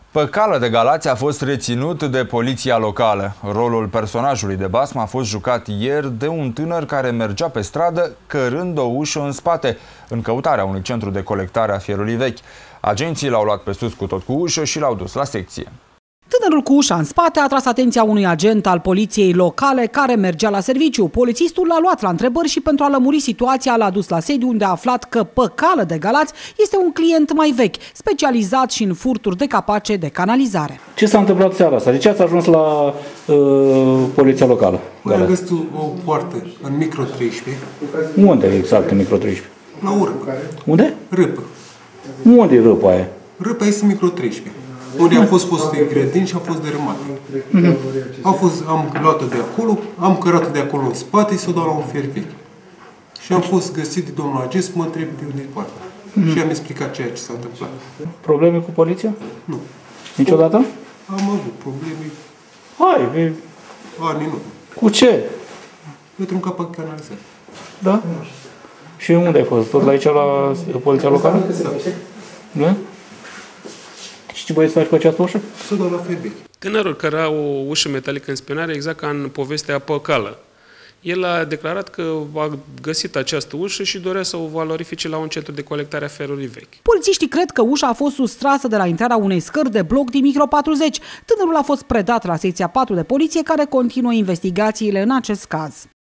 Păcală de Galați a fost reținut de poliția locală. Rolul personajului de basm a fost jucat ieri de un tânăr care mergea pe stradă cărând o ușă în spate, în căutarea unui centru de colectare a fierului vechi. Agenții l-au luat pe sus cu tot cu ușă și l-au dus la secție. Tânărul cu ușa în spate a atras atenția unui agent al poliției locale care mergea la serviciu. Polițistul l-a luat la întrebări și pentru a lămuri situația l-a dus la sediu, unde a aflat că Păcală de Galați este un client mai vechi, specializat și în furturi de capace de canalizare. Ce s-a întâmplat seara asta? De ce ați ajuns la poliția locală? Am găsit o poartă în micro 13. Unde exact în micro 13? La urmă. Unde? Râpă. Unde e râpa aia? Râpa este micro 13. Unde a fost grădini și a fost dărâmată. Am luat-o de acolo, am cărat-o de acolo în spate și s-o dau la un fier vechi. Și am fost găsit de domnul agent să mă întreb de unde e poarta. Și am explicat ceea ce s-a întâmplat. Probleme cu poliția? Nu. Niciodată? Am avut probleme. Hai, Ani nu. cu ce? Pentru un capac canalizat. Da? Și unde ai fost? Tot la aici, la poliția locală? Da? Și ce voi să faci cu această ușă? S-o dau la fier vechi. Tânărul care era o ușă metalică în spinare, exact ca în povestea Păcală. El a declarat că a găsit această ușă și dorea să o valorifice la un centru de colectare a ferului vechi. Polițiștii cred că ușa a fost sustrasă de la intrarea unei scări de bloc din micro 40. Tânărul a fost predat la secția 4 de poliție, care continuă investigațiile în acest caz.